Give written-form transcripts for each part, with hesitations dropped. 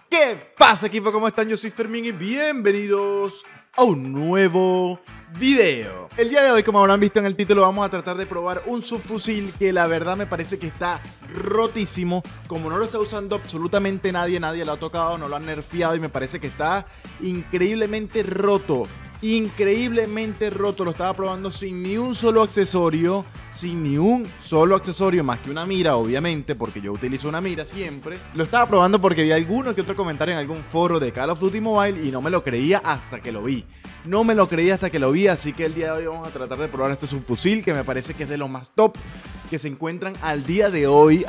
¿Qué pasa, equipo? ¿Cómo están? Yo soy Fermín y bienvenidos a un nuevo video. El día de hoy, como habrán visto en el título, vamos a tratar de probar un subfusil que la verdad me parece que está rotísimo. Como no lo está usando absolutamente nadie lo ha tocado, no lo han nerfeado y me parece que está increíblemente roto. Increíblemente roto, lo estaba probando sin ni un solo accesorio, más que una mira, obviamente, porque yo utilizo una mira siempre. Lo estaba probando porque vi alguno que otro comentario en algún foro de Call of Duty Mobile y no me lo creía hasta que lo vi. Así que el día de hoy vamos a tratar de probar este subfusil que me parece que es de los más top que se encuentran al día de hoy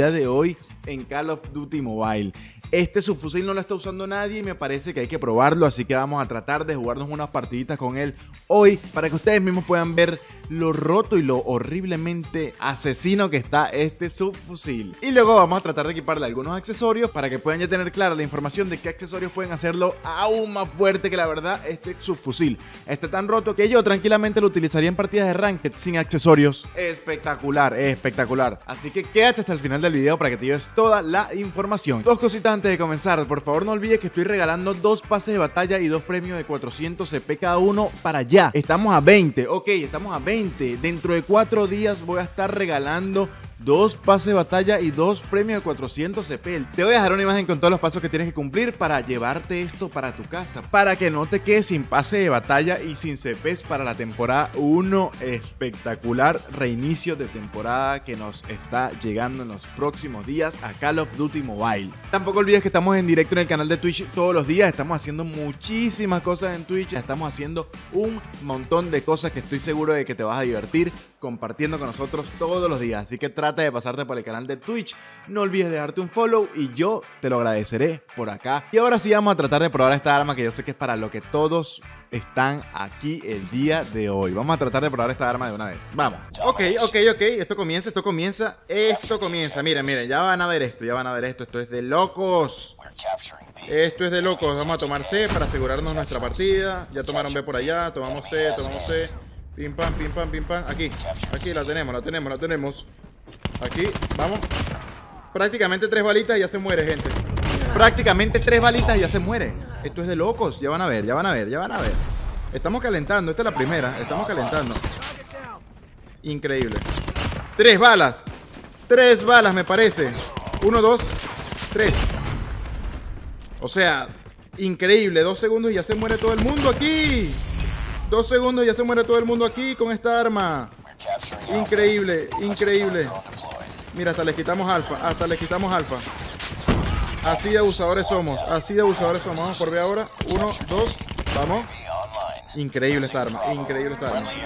en Call of Duty Mobile. Este subfusil no lo está usando nadie y me parece que hay que probarlo, así que vamos a tratar de jugarnos unas partiditas con él hoy para que ustedes mismos puedan ver lo roto y lo horriblemente asesino que está este subfusil. Y luego vamos a tratar de equiparle algunos accesorios para que puedan ya tener clara la información de qué accesorios pueden hacerlo aún más fuerte, que la verdad este subfusil está tan roto que yo tranquilamente lo utilizaría en partidas de Ranked sin accesorios. Espectacular, espectacular. Así que quédate hasta el final del video para que te lleves toda la información. Dos cositas antes de comenzar, por favor no olvides que estoy regalando 2 pases de batalla y 2 premios de 400 CP cada uno para allá. Estamos a 20, ok, estamos a 20. Dentro de 4 días voy a estar regalando 2 pases de batalla y 2 premios de 400 CP. Te voy a dejar una imagen con todos los pasos que tienes que cumplir para llevarte esto para tu casa, para que no te quedes sin pase de batalla y sin CPs para la temporada 1. Espectacular reinicio de temporada que nos está llegando en los próximos días a Call of Duty Mobile. Tampoco olvides que estamos en directo en el canal de Twitch todos los días. Estamos haciendo muchísimas cosas en Twitch. Estamos haciendo un montón de cosas que estoy seguro de que te vas a divertir compartiendo con nosotros todos los días. Así que trata de pasarte por el canal de Twitch. No olvides dejarte un follow y yo te lo agradeceré por acá. Y ahora sí vamos a tratar de probar esta arma que yo sé que es para lo que todos están aquí el día de hoy. Vamos a tratar de probar esta arma de una vez. Vamos. Ok. Esto comienza. Miren. Ya van a ver esto. Esto es de locos. Vamos a tomar C para asegurarnos nuestra partida. Ya tomaron B por allá. Tomamos C. Pim pam. Aquí la tenemos. Aquí, vamos. Prácticamente 3 balitas y ya se muere, gente. Esto es de locos. Ya van a ver. Estamos calentando. Esta es la primera. Estamos calentando. Increíble. 3 balas. 3 balas, me parece. 1, 2, 3. O sea, increíble. 2 segundos y ya se muere todo el mundo aquí. 2 segundos y ya se muere todo el mundo aquí con esta arma. Increíble. Mira, hasta les quitamos alfa. Así de abusadores somos. Vamos por B ahora. 1, 2, vamos. Increíble esta arma. Increíble.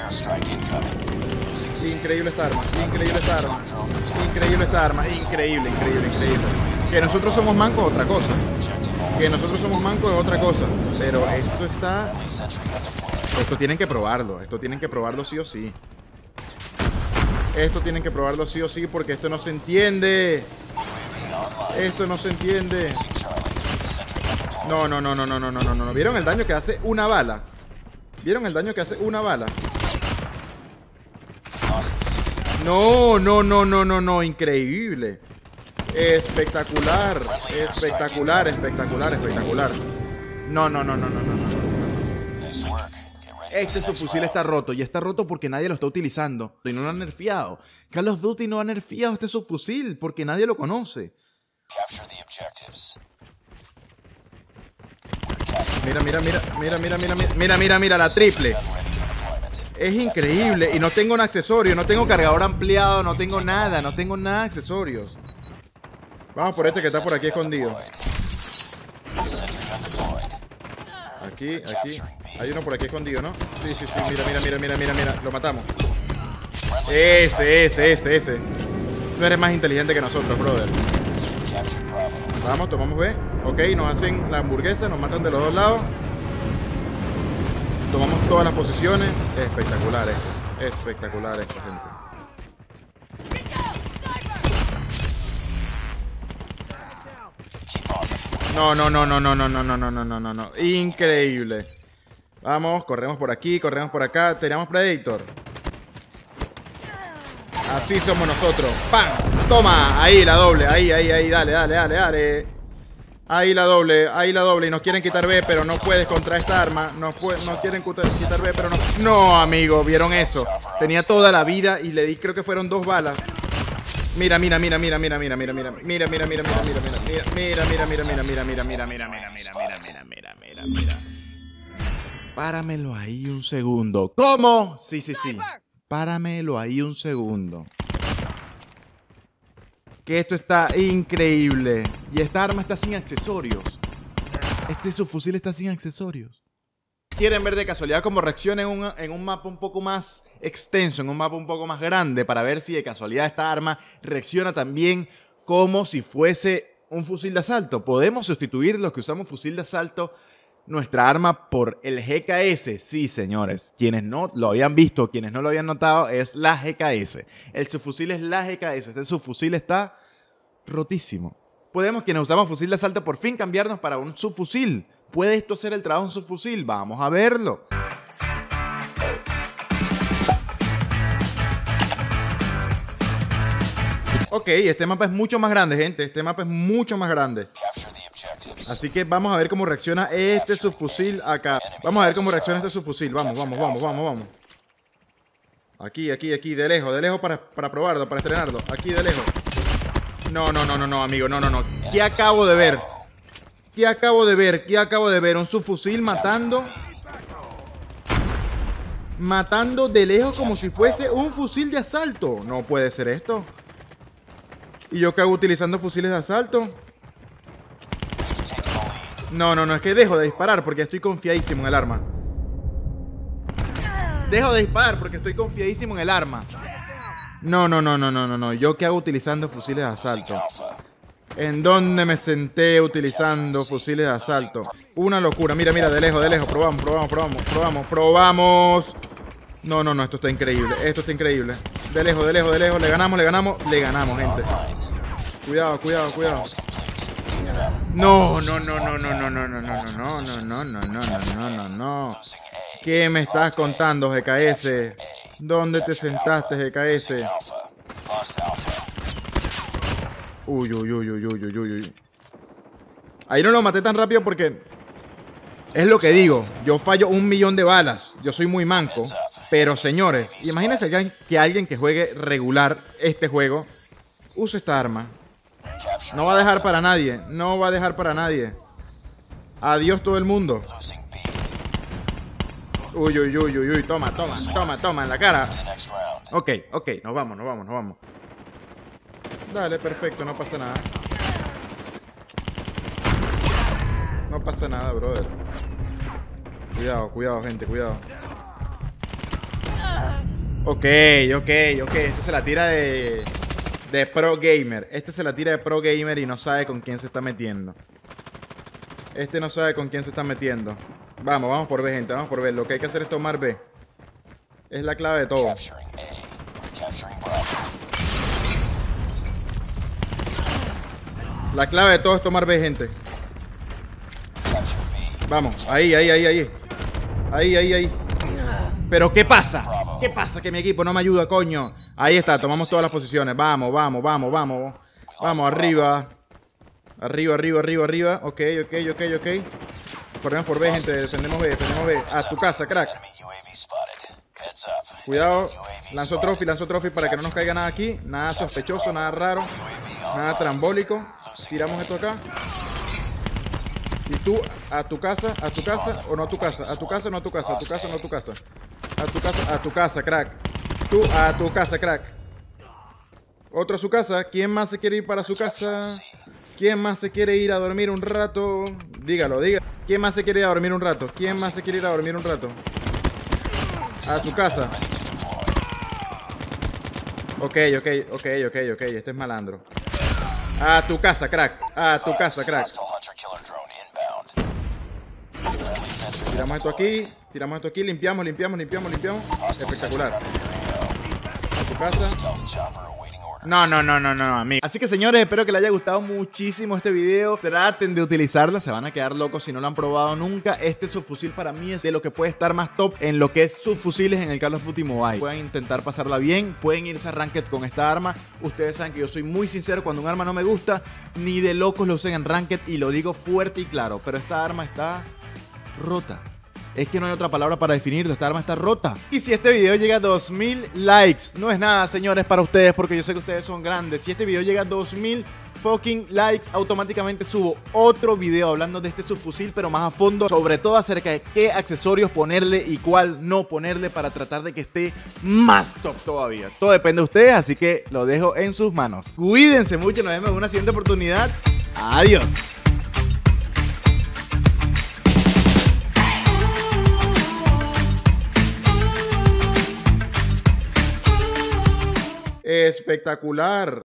Que nosotros somos mancos es otra cosa. Pero esto tienen que probarlo. Sí o sí. Porque esto no se entiende. No. ¿Vieron el daño que hace una bala? No. Increíble. Espectacular. No. Este subfusil está roto y está roto porque nadie lo está utilizando y no lo han nerfeado. Call of Duty no ha nerfeado este subfusil porque nadie lo conoce. Mira, la triple. Es increíble y no tengo un accesorio, no tengo cargador ampliado, no tengo nada de accesorios. Vamos por este que está por aquí escondido. Aquí. Hay uno por aquí escondido, ¿no? Sí. Mira. Lo matamos. Ese. No eres más inteligente que nosotros, brother. Vamos, tomamos B. Ok, nos hacen la hamburguesa, nos matan de los dos lados. Tomamos todas las posiciones. Espectacular esto, gente. No. Increíble. Vamos, corremos por aquí, corremos por acá. Tenemos Predator. Así somos nosotros. ¡Pam! Toma, ahí la doble. Ahí, dale. Ahí la doble. Y nos quieren quitar B, pero no puedes contra esta arma. No quieren quitar B, pero no. No, amigo, ¿vieron eso? Tenía toda la vida y le di, creo que fueron 2 balas. Mira. Páramelo ahí un segundo. ¿Cómo? Sí. Páramelo ahí un segundo. Que esto está increíble. Y esta arma está sin accesorios. Este subfusil está sin accesorios. ¿Quieren ver de casualidad cómo reacciona en un mapa un poco más extenso, en un mapa un poco más grande, para ver si de casualidad esta arma reacciona también como si fuese un fusil de asalto? Podemos sustituir los que usamos fusil de asalto, nuestra arma, por el GKS. Sí, señores, quienes no lo habían visto, quienes no lo habían notado, es la GKS. El subfusil es la GKS. Este subfusil está rotísimo. Podemos, quienes usamos fusil de asalto, por fin cambiarnos para un subfusil. ¿Puede esto ser el trabajo de un subfusil? Vamos a verlo. Ok, este mapa es mucho más grande, gente. Este mapa es mucho más grande. Así que vamos a ver cómo reacciona este subfusil acá. Vamos a ver cómo reacciona este subfusil. Vamos. Aquí, de lejos para probarlo, para estrenarlo. Aquí, de lejos. No, amigo, no. ¿Qué acabo de ver? ¿Qué acabo de ver? Un subfusil matando de lejos como si fuese un fusil de asalto. No puede ser esto. ¿Y yo qué hago utilizando fusiles de asalto? No, es que dejo de disparar porque estoy confiadísimo en el arma. No. ¿Yo qué hago utilizando fusiles de asalto? ¿En dónde me senté utilizando fusiles de asalto? Una locura. Mira, de lejos. Probamos. No, esto está increíble. De lejos. Le ganamos, gente. Cuidado. No. ¿Qué me estás contando, GKS? ¿Dónde te sentaste, GKS? Uy. Ahí no lo maté tan rápido porque es lo que digo. Yo fallo 1.000.000 de balas. Yo soy muy manco. Pero, señores, imagínense que alguien que juegue regular este juego use esta arma. No va a dejar para nadie. Adiós todo el mundo. Uy. Toma en la cara. Ok. Nos vamos. Dale, perfecto, no pasa nada. No pasa nada, brother. Cuidado, gente, cuidado. Ok. Este se la tira de pro gamer. Y no sabe con quién se está metiendo. Vamos por B, gente. Vamos por B. Lo que hay que hacer es tomar B. Es la clave de todo. La clave de todo es tomar B, gente. Vamos. Ahí. Pero ¿qué pasa? Que mi equipo no me ayuda, coño. Ahí está, tomamos todas las posiciones. Vamos. Vamos, arriba. Arriba. Ok. Corremos por B, gente. Defendemos B. A tu casa, crack. Cuidado. Lanzo trophy para que no nos caiga nada aquí. Nada sospechoso, nada raro. Nada trambólico. Tiramos esto acá. Y tú, a tu casa o no a tu casa. A tu casa o no a tu casa. A tu casa, crack. Tú a tu casa, crack. Otro a su casa. ¿Quién más se quiere ir para su casa? ¿Quién más se quiere ir a dormir un rato? Dígalo. ¿Quién más se quiere ir a dormir un rato? A su casa. Ok. Este es malandro. A tu casa, crack. Tiramos esto aquí. Limpiamos. Espectacular. A tu casa. No, amigo. Así que señores, espero que les haya gustado muchísimo este video. Traten de utilizarla, se van a quedar locos si no lo han probado nunca. Este subfusil para mí es de lo que puede estar más top en lo que es subfusiles en el Call of Duty Mobile. Pueden intentar pasarla bien, pueden irse a Ranked con esta arma. Ustedes saben que yo soy muy sincero, cuando un arma no me gusta, ni de locos lo usen en Ranked, y lo digo fuerte y claro, pero esta arma está rota. Es que no hay otra palabra para definirlo, esta arma está rota. Y si este video llega a 2000 likes, no es nada, señores, para ustedes, porque yo sé que ustedes son grandes. Si este video llega a 2000 fucking likes, automáticamente subo otro video hablando de este subfusil, pero más a fondo, sobre todo acerca de qué accesorios ponerle y cuál no ponerle para tratar de que esté más top todavía. Todo depende de ustedes, así que lo dejo en sus manos. Cuídense mucho, nos vemos en una siguiente oportunidad. Adiós. Espectacular.